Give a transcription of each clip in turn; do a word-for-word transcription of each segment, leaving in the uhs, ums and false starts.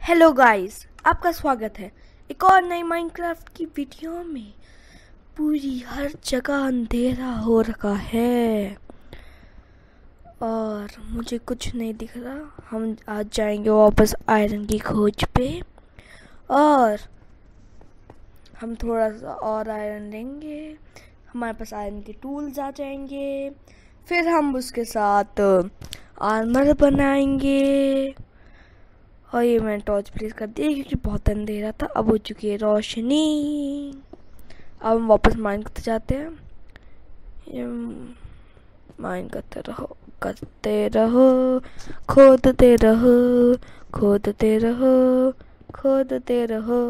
Hello guys, आपका स्वागत है एक और नई माइनक्राफ्ट की वीडियो में। पूरी हर जगह अंधेरा हो रखा है और मुझे कुछ नहीं दिख रहा। हम आज जाएंगे वापस आयरन की खोज पे और हम थोड़ा सा और आयरन लेंगे। हमारे पास आयरन के टूल्स आ जाएंगे, फिर हम उसके साथ आर्मर बनाएंगे। और ये मैंने टॉर्च प्लेस कर दी क्योंकि बहुत अंधेरा था। अब हो चुकी है रोशनी। अब हम वापस माइन करते जाते हैं। ये माइन करते रहो करते रहो खोदते रहो खोदते रहो खोदते रहो।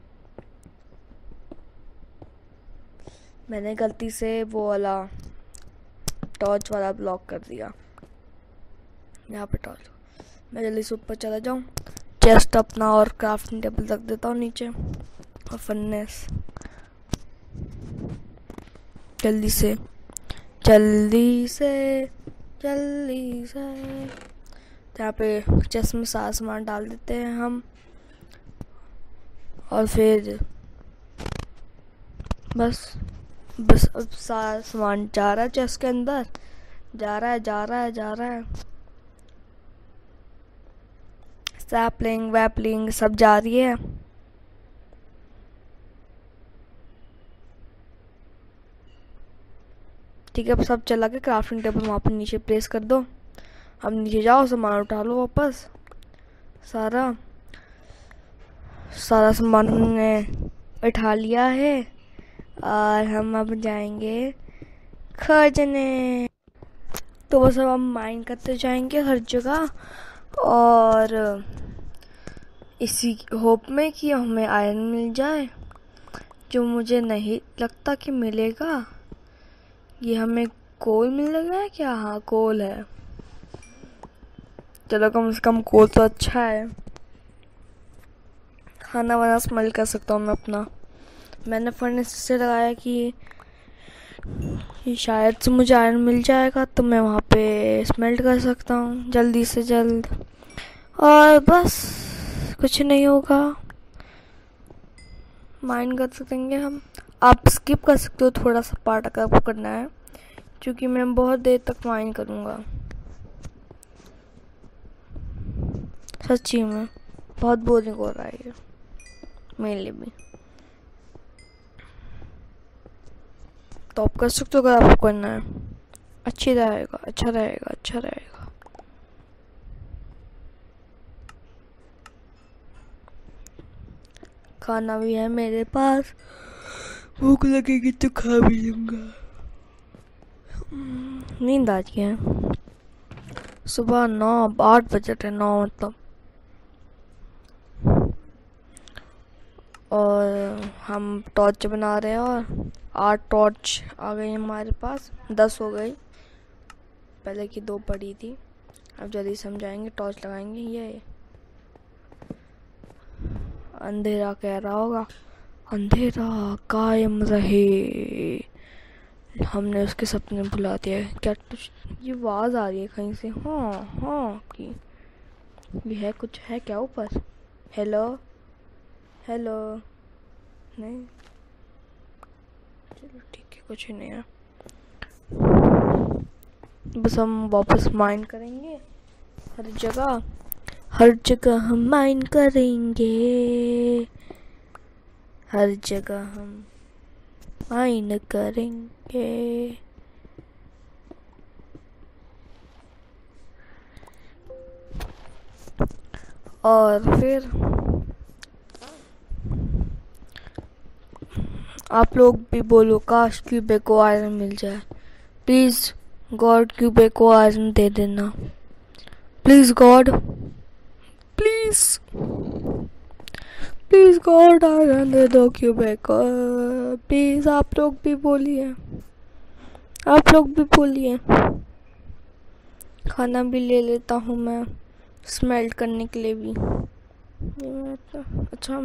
मैंने गलती से वो वाला टॉर्च वाला ब्लॉक कर दिया। यहाँ पे टॉर्च, मैं जल्दी से ऊपर चला जाऊँ। चेस्ट अपना और क्राफ्टिंग टेबल रख देता हूँ नीचे और फर्नेस। जल्दी से जल्दी से जल्दी से यहाँ पे चेस्ट में सारा सामान डाल देते हैं हम। और फिर बस बस अब सारा सामान जा रहा है चेस्ट के अंदर। जा रहा है जा रहा है जा रहा है सैपलिंग वैपलिंग सब जा रही है। ठीक है, अब सब चला के क्राफ्टिंग टेबल वहाँ पर नीचे प्लेस कर दो। अब नीचे जाओ, सामान उठा लो वापस। सारा सारा सामान हमने उठा लिया है और हम अब जाएंगे खोजने। तो वो सब हम माइन करते जाएंगे हर जगह और इसी होप में कि हमें आयरन मिल जाए, जो मुझे नहीं लगता कि मिलेगा। ये हमें कोल मिलेगा है क्या? हाँ, कोल है। चलो, कम से कम कोल तो अच्छा है। खाना वाना स्मेल कर सकता हूँ मैं अपना। मैंने फर्नेस से लगाया कि कि शायद से मुझे आयरन मिल जाएगा, तो मैं वहाँ पे स्मेल्ट कर सकता हूँ जल्दी से जल्द। और बस कुछ नहीं होगा, माइन कर सकेंगे हम। आप स्किप कर सकते हो थोड़ा सा पार्ट अगर आपको करना है, क्योंकि मैं बहुत देर तक माइन करूँगा। सच्ची में बहुत बोरिंग हो रहा है ये मेरे लिए भी। तो आप कर सकते हो अगर आपको करना है। अच्छी रहेगा अच्छा रहेगा अच्छा रहेगा। खाना भी है मेरे पास, भूख लगेगी तो खा भी लूंगा। नींद आ रही है। सुबह नौ आठ बजे थे, नौ मतलब। और हम टॉर्च बना रहे हैं और आठ टॉर्च आ गई हमारे पास। दस हो गई, पहले की दो पड़ी थी। अब जल्दी समझाएंगे, टॉर्च लगाएंगे। ये अंधेरा कह रहा होगा, अंधेरा कायम रहे। हमने उसके सपने भुला दिया है क्या? ये आवाज आ रही है कहीं से। हाँ हाँ की ये है, कुछ है क्या ऊपर? हेलो हेलो नहीं, चलो ठीक है, कुछ नहीं है। बस हम वापस माइन करेंगे हर जगह। हर जगह हम माइन करेंगे, हर जगह हम माइन करेंगे। और फिर आप लोग भी बोलो, काश क्यूबे को आयरन मिल जाए। प्लीज गॉड, क्यूबे को आयरन दे देना। Please god, please please god iron दे दो क्यूबे को। प्लीज आप लोग भी बोलिए, आप लोग भी बोलिए। खाना भी ले लेता हूँ मैं स्मेल्ट करने के लिए भी। अच्छा,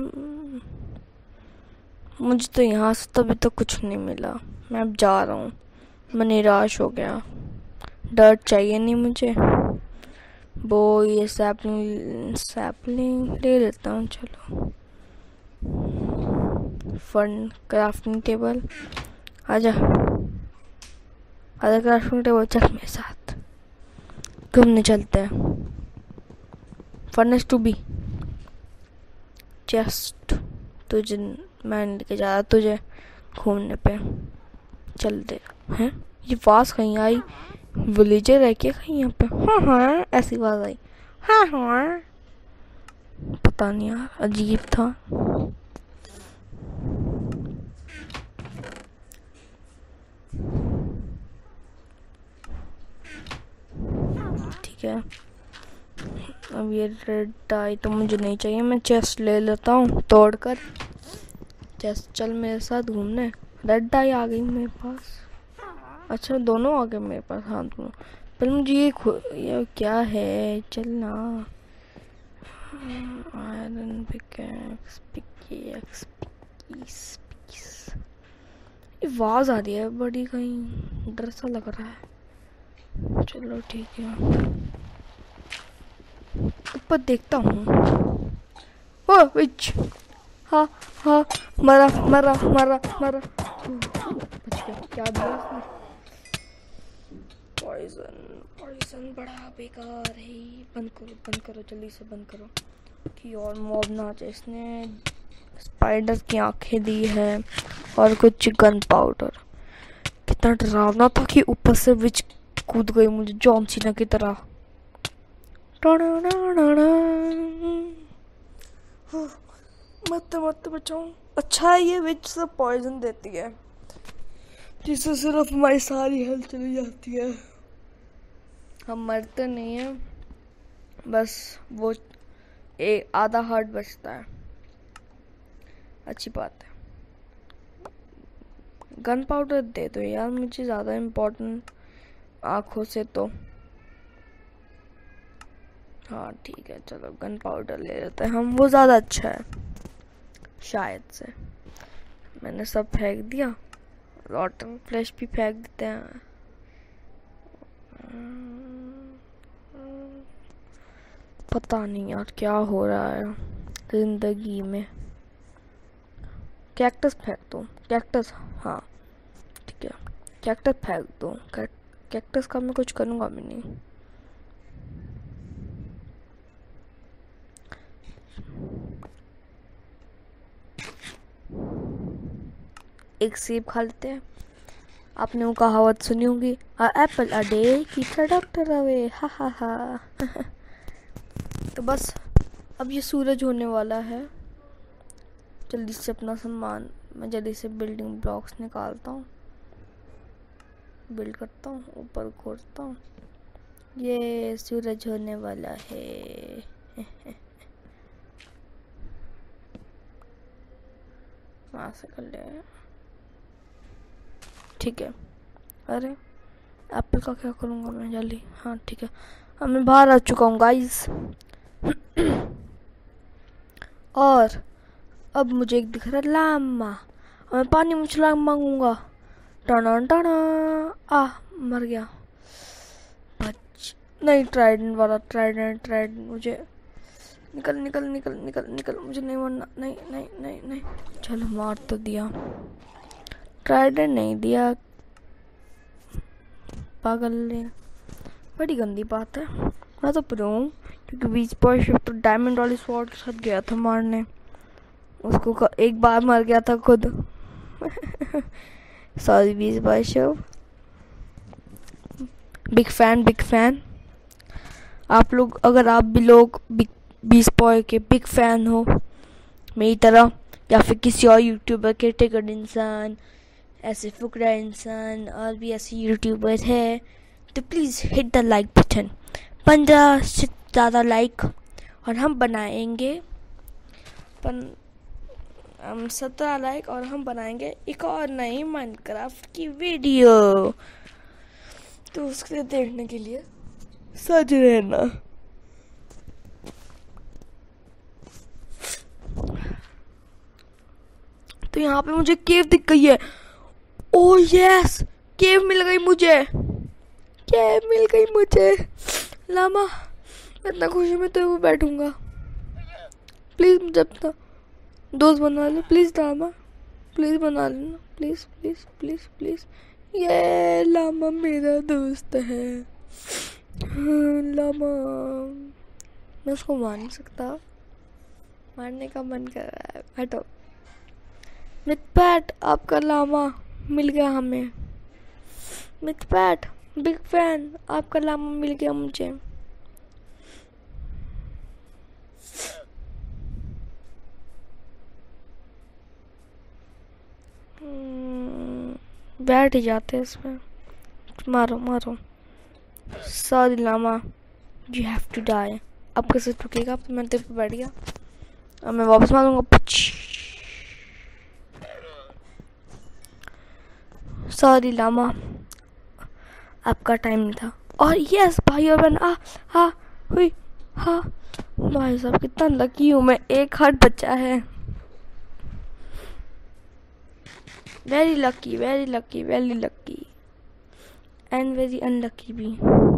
मुझे तो यहाँ से तभी तो कुछ नहीं मिला। मैं अब जा रहा हूँ, मैं निराश हो गया। डर्ट चाहिए नहीं मुझे, वो ये सैपलिंग सैपलिंग ले लेता हूँ। चलो फन क्राफ्टिंग टेबल, आजा आजा क्राफ्टिंग टेबल, चल मेरे साथ घूमने चलते हैं। फर्नेस टू बी चेस्ट, तुझे मैं लेके जा रहा तुझे घूमने पे, चलते हैं। ये आवाज कहीं आई, विलेजर है क्या कहीं यहाँ पे? हाँ हाँ ऐसी आवाज आई, हाँ हाँ पता नहीं यार, अजीब था। ठीक है, अब ये रेड डाई तो मुझे नहीं चाहिए, मैं चेस्ट ले लेता हूँ तोड़कर। चेस्ट चल मेरे साथ घूमने। रेड डाई आ गई मेरे पास। अच्छा दोनों आ गए मेरे पास, हाँ दोनों। पर मुझे ये ये क्या है, चलना। Iron pickaxe pickaxe piece piece. ये आवाज आ रही है बड़ी, कहीं डर सा लग रहा है। चलो ठीक है, ऊपर देखता हूँ। ओ विच, हाँ हाँ मरा मरा मरा मरा, बच गया। क्या दिया उसने? पॉइजन पॉइजन बड़ा बेकार है। बंद करो बंद करो जल्दी से बंद करो कि और मॉब ना आ जाए। इसने स्पाइडर की आंखें दी है और कुछ गन पाउडर। कितना डरावना था कि ऊपर से विच कूद गई मुझे जॉन सीना की तरह। मत मत बचाओ। अच्छा है ये विच से पॉइजन देती है जिससे सिर्फ हमारी सारी हेल्थ चली जाती है, हम मरते नहीं हैं, बस वो एक आधा हार्ट बचता है। अच्छी बात है। गन पाउडर दे दो यार मुझे, ज़्यादा इम्पोर्टेंट आँखों से तो। हाँ ठीक है चलो गन पाउडर ले लेते हैं हम, वो ज़्यादा अच्छा है शायद से। मैंने सब फेंक दिया, रॉटन फ्लैश भी फेंक देते हैं। पता नहीं यार क्या हो रहा है जिंदगी में। कैक्टस फेंक दो, कैक्टस, हाँ ठीक है कैक्टस फेंक दो। कैक्टस का मैं कुछ करूँगा भी नहीं। एक सेब खा लेते हैं। आपने वो कहावत सुनी होगी, a apple a day keeps a doctor away, हा हा हा। तो बस अब ये सूरज होने वाला है। जल्दी से अपना सामान, मैं जल्दी से बिल्डिंग ब्लॉक्स निकालता हूँ, बिल्ड करता हूँ, ऊपर खोदता हूँ। ये सूरज होने वाला है। वहाँ से कर ले, ठीक है। अरे एप्पल का क्या करूँगा मैं जल्दी, हाँ ठीक है। अब मैं बाहर आ चुका हूँ गाइस। और अब मुझे एक दिख रहा है लामा, मैं पानी में छलांग मांगूंगा। टाना टाना, आ मर गया। बच नहीं, ट्राइडेंट वाला, ट्राइडेंट ट्राइडेंट मुझे निकल निकल निकल निकल निकल, मुझे नहीं मरना, नहीं नहीं नहीं नहीं। चलो मार तो दिया, ट्राइडेंट नहीं दिया, पागल ने। बड़ी गंदी बात है। मैं तो प्रो हूँ क्योंकि बीच पर शिफ्ट डायमंड वाली स्वॉर्ड के साथ गया था मारने, उसको एक बार मर गया था खुद। Sorry beach bye show, big fan big fan. आप लोग अगर आप भी लोग बीस बॉय के बिग फैन हो मेरी तरह, या फिर किसी और यूट्यूबर के, टिकट इंसान, ऐसे फुकरा इंसान और भी ऐसे यूट्यूबर है, तो please hit the like button. पंद्रह से ज़्यादा लाइक और हम बनाएंगे पन हम सत्रह लाइक और हम बनाएंगे एक और नई माइनक्राफ्ट की वीडियो। तो उसके लिए देखने के लिए सज रहना। तो यहाँ पे मुझे केव दिख गई है। ओह यस, केव मिल गई मुझे, केव मिल गई मुझे। लामा इतना खुशी में तो बैठूंगा। प्लीज मुझे अपना दोस्त बना लो प्लीज लामा, प्लीज बना लेना प्लीज प्लीज प्लीज प्लीज। ये लामा मेरा दोस्त है। हाँ, लामा मैं उसको मार नहीं सकता, मारने का मन कर रहा है। हटो मिथपैट, आपका लामा मिल गया हमें। मिथपैट बिग फैन, आपका लामा मिल गया मुझे। बैठ ही जाते हैं इसमें। मारो मारो। Sorry llama, you have to die. अब कैसे टूटेगा? अब तो मैं तेरे पे बैठ गया, अब मैं वापस मारूंगा। सॉरी लामा, आपका टाइम नहीं था। और यस भाई और बहन, आ हा हुई हा। भाई साहब कितना लकी हूँ मैं, एक हार्ट बचा है। Very lucky very lucky very lucky and very unlucky भी।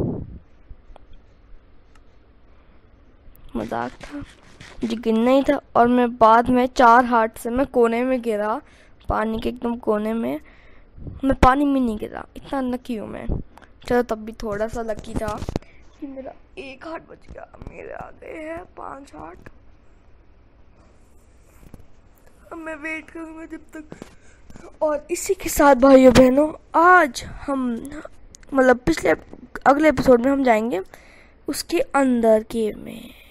मजाक था, मुझे गिनना ही था। और मैं बाद में चार हार्ट से मैं कोने में गिरा, पानी के एकदम कोने में। मैं पानी में नहीं गिरा, इतना लकी हूँ मैं। चलो तब भी थोड़ा सा लकी था कि मेरा एक हार्ट बच गया। मेरे आगे है पांच हार्ट। अब मैं वेट करूँगा जब तक। और इसी के साथ भाइयों बहनों, आज हम मतलब पिछले अगले एपिसोड में हम जाएंगे उसके अंदर केव में।